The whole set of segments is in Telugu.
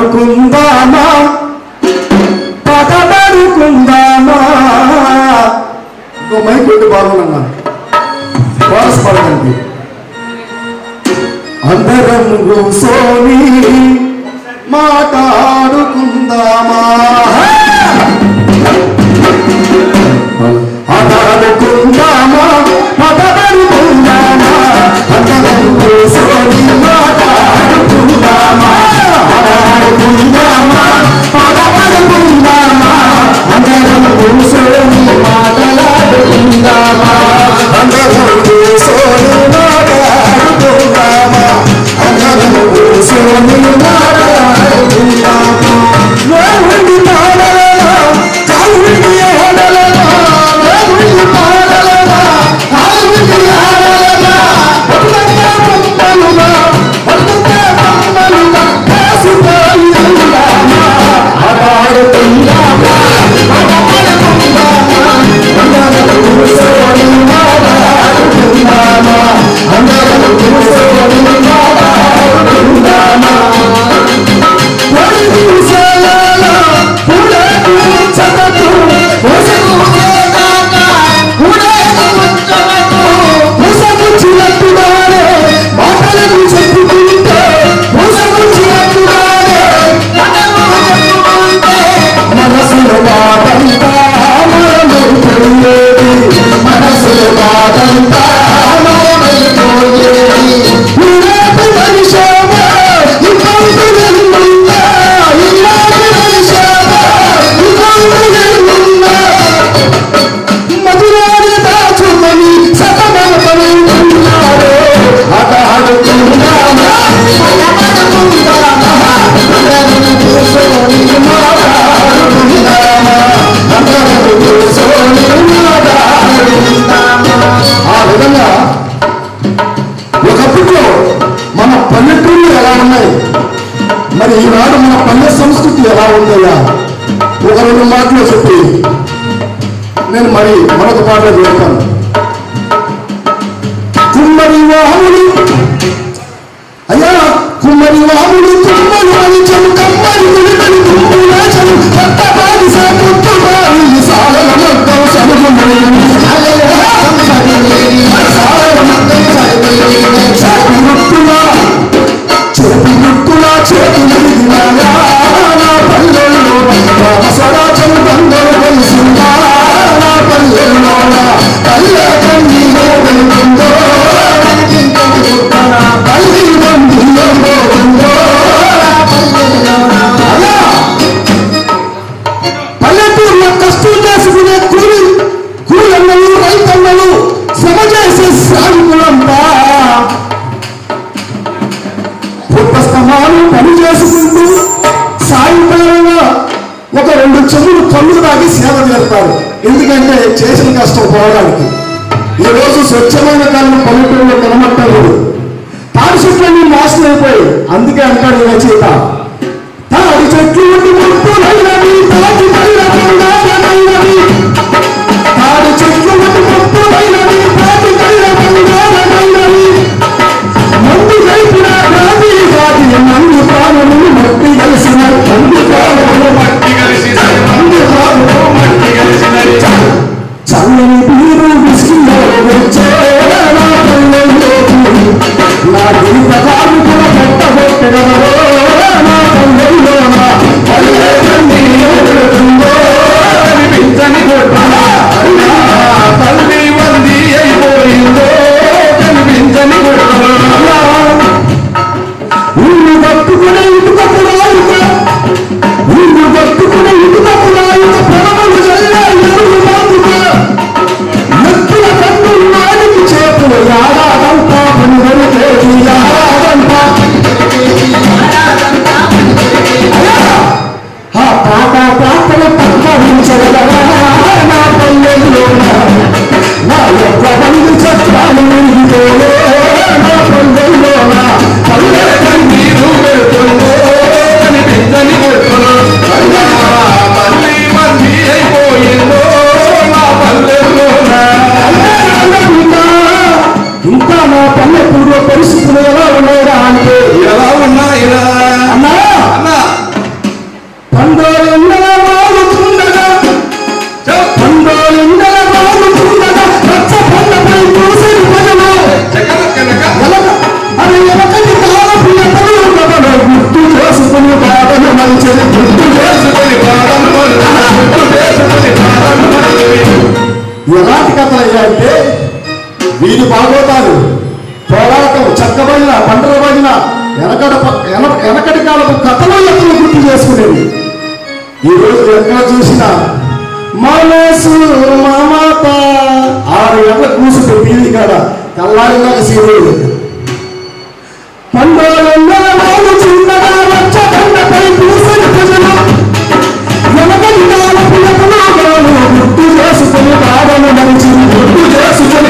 పడుకుందామా పడుకుందామా. ఇంకో మైక్ పెట్టి బాగున్నా కోరస్ పడకండి. అందరం కూసోని మాట్లాడుకుందామా పడుకుందామా పడుకుందామా. అందరం కూసోని మాట్లాడుకుందామా పడుకుందామా పడుకుందామా. అందరం కూసోని మాట్లాడుకుందామా అందరం కూసోని మాట్లాడుకుందామా అందరం కూసోని మాట్లాడుకుందామా. దేవుడి పాడలనా దేవుడి ఆడలనా దేవుడి పాడలనా దేవుడి ఆడలనా పట్టుగా పట్టుగా పట్టుగా పట్టుగా కేసుకుందామా ఆడుకుందామా ఆడుకుందామా. అందరం కూసోని మాట్లాడుకుందామా అందరం కూసోని మాట్లాడుకుందామా. ఒకప్పట్లో మన పల్లెటూళ్ళు ఎలా ఉన్నాయి, మరి ఈనాడు మన పల్లె సంస్కృతి ఎలా ఉందయ్యా ఒక రెండు మాటలు చెప్పి నేను మరి మరొక పాటలో చెప్తాను. కుమ్మరి వాములు అయ్యా కుమ్మరి వాములు కుమ్మరి వలిచలు కమ్మరి వెలుగలు కుంకులాచలు పట్టబారి సాకుట్టుబారి సాగల మొత్తం సముద్రం పల్లెటూరులో కష్టం చేసుకునే కూలన్నలు రైతన్నలు శ్రమ చేసే శ్రామికులంతా పుస్తమాలు పని చేసుకుంటూ సాయంకాలంగా ఒక రెండు చెవులు కళ్ళు తాగి సేవ చేస్తారు. ఎందుకంటే చేసిన కష్టం పోవడానికి. ఈరోజు స్వచ్ఛమైన కళ్ళు పల్లెటూరులో కనబట్టారు. తాడి చెట్లన్నీ నాశనం అయిపోయాయి. అందుకే అంటాడు రచయిత తాడి చెట్లు ముప్పులైనవి తాటి బంగారమైనవి తాడి చెట్లు ముప్పులైనవి తాటి బంగారమైనవి మందు రైతుల గాది గాది మందు ప్రాణములు మట్టి కలిసిన మందు ప్రాణములు మట్టి కలిసిన మందు ప్రాణములు మట్టి కలిసిన చల్లని పీరు విసిలో వచ్చే నా పల్లెల్లోకి నా జీవితాలు కూడా పెట్టబోట్టెగలరో నా వీధి బాగోతాలు, పోరాటం, చెక్క భజన, పంటల భజన, వెనకటి కాలపు కథలు ఎక్కలు గుర్తు చేసుకునేవి. ఈరోజు ఎక్కడ చూసినా మనసు మమత 6 గంటల కూసుంటే వీధి కాడ తెల్లారిలాగా సీరియల్ పండుగ చిన్నగా వచ్చ పండపై పూసని ప్రజలు వెనకటి కాలపు ఎక్కలు గుర్తు చేసుకుని బాధను మనిషి గుర్తు చేసుకుని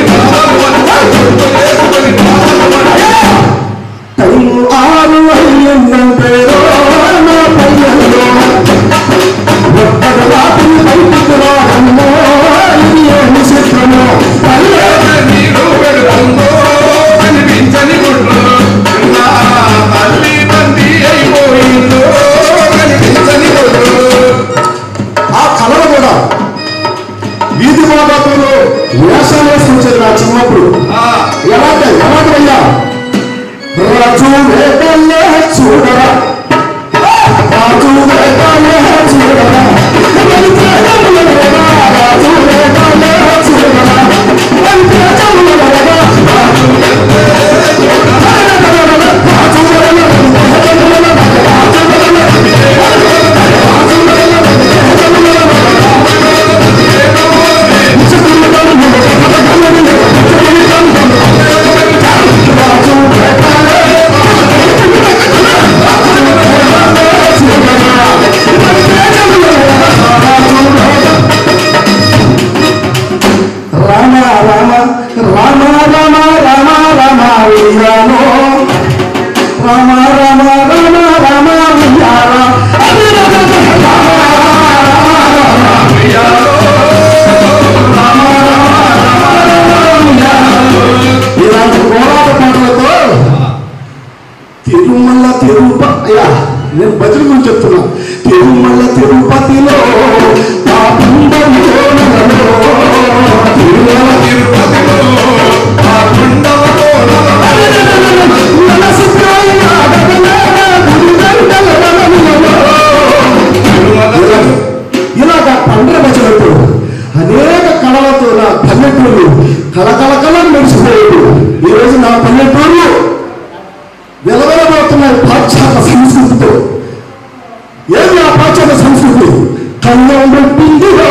టైం 6 అయ్యిందంటే నా పల్లెల్లో ఒక్కటి రాత్రి బయటికి రావడమో ఇది ఏమి చిత్రమో నీరు పెడుతుందో కనిపించని గుడ్లు తల్లి బంది అయిపోయిందో కనిపించని గుడ్లు. ఆ కళలు కూడా వీధి బాబాతులు వేషాలు వేసుకొచ్చేది నా చిన్నప్పుడు. ఎలాగయ్యా రాజు వేటల్లే చూడరా, రాజు వేటల్లే చూడరా, రాజు వేటల్లే చూడరా, నేను భజన గురించి చెప్తున్నా. తిరుమల తిరుపతిలో ఇలాగా పండుగ భజనతో అనేక కళలతో నా పల్లెటూరు కళకళకళని మెరిసిపోయాడు. ఈరోజు నా పల్లెటూరు వెలవెలబడుతున్నాయి పాశ్చాత్య సంస్కృతితో. ఏది ఆ పాశ్చాత్య సంస్కృతి? కళ్ళం పెట్టిందిలో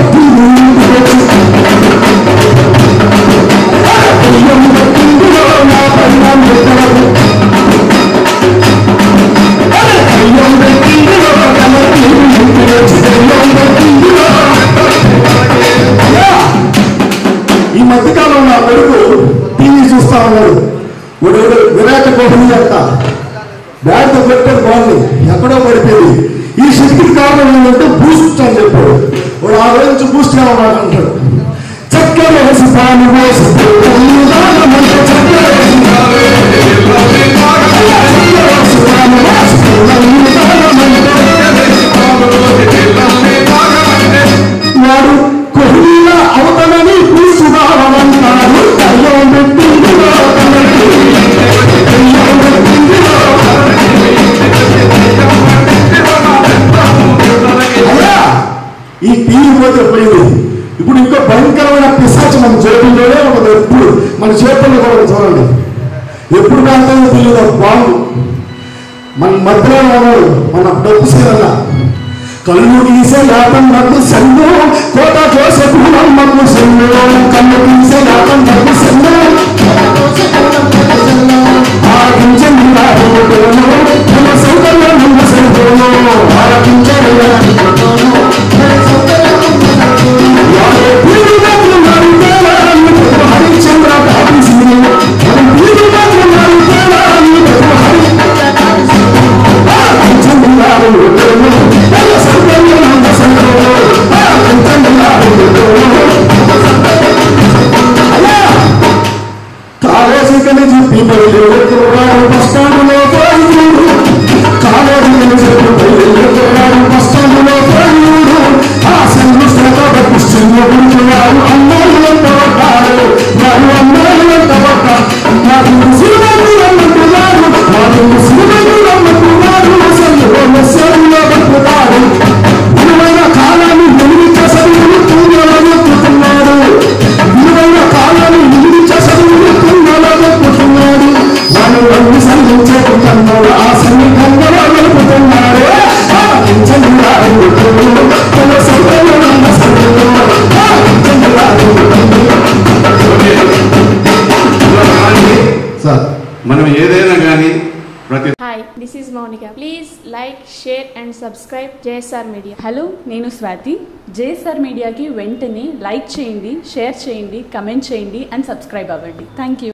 నా పల్లం పెట్టలేదు, ఈ మధ్యకాలంలో నా కొడుకు టీవీ చూస్తా ఉన్నాడు. విరాట్ కోహ్లీ అంట బ్యాట్తో పెట్టేది బాగుంది, ఎక్కడో పడిపోయింది. ఈ శక్తికి కారణం ఏంటంటే బూస్ట్ అని చెప్పాడు. వాడు ఆ రోజు నుంచి బూస్ట్ కావాలని అంటాడు. చక్కెర వేసి పాలు వేసి వాడు కొహ్లీలా అవుతానని బూస్ట్ కావాలంటాడు. కయ్యం పెట్టింది ఈ టీవీ పోతే పోయింది. ఇప్పుడు ఇంకో భయంకరమైన పిశాచి మన చేతుల్లోనే ఉండదు. ఎప్పుడు మన చేతుల్లో కూడా చూడండి, ఎప్పుడు కాంతో తెలియదు. బాంబు మన మధ్యలో ఉన్నాడు. మన డబ్బు సేనల్లా కళ్ళు తీసే యాతం నాకు సెన్ను కోట కోసే పూలమ్మకు సెన్ను, కళ్ళు తీసే యాతం నాకు సెన్ను ఆగించండి మన సౌకర్యం ముందు సెన్ను ఆగించండి హరిచంద్ర కాలేజీ కలిసి బస్టాండ్లో కాలేజీ బస్టాండ్లో ఆ సెల్లు శ్రద్ధ అమ్మాయిలు ఎంత పడ్డారు, వారు అమ్మాయిలు ఎంత పడ్డారు, నాకు ముసలిమంతులు అమ్మంటున్నారు, నాకు ముసలిమంతులు అమ్మంటున్నారు. సెల్లు Monica. Please like, share and subscribe JSR Media. Hello, నేను స్వాతి. JSR మీడియాకి వెంటనే లైక్ చేయండి, షేర్ చేయండి, కమెంట్ చేయండి అండ్ సబ్స్క్రైబ్ అవ్వండి. Thank you.